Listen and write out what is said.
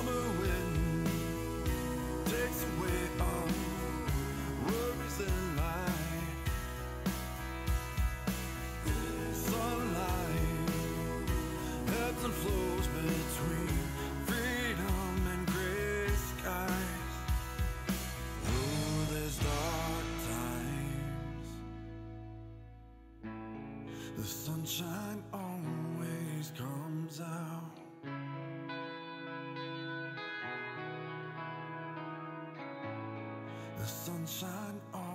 summer wind takes away all worries in life. Sunlight ebbs and flows between freedom and gray skies. Though there's dark times, the sunshine always comes out. The sunshine always